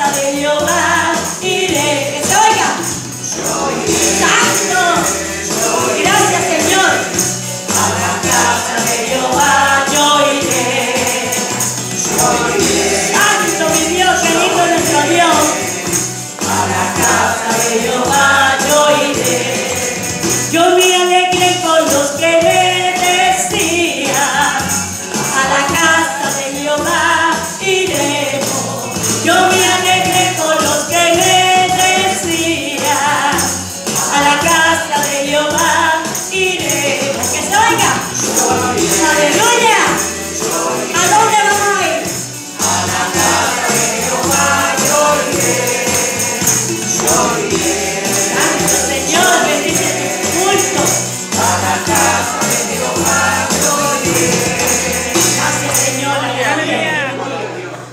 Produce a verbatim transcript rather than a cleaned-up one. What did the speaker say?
casa de Jehová iré. Que se oiga. Santo. Gracias, Señor. A la casa de Jehová yo iré. Santo, mi Dios, qué lindo es nuestro Dios. A la casa de Jehová yo iré. Yo me alegré con los que me decían, a la casa de Jehová iremos. Yo me alegré con los que me decían, a la casa de Jehová iremos. Que se oiga. Aleluya. ¿A dónde vamos a ir? A la casa de Jehová yo iré. Yo iré.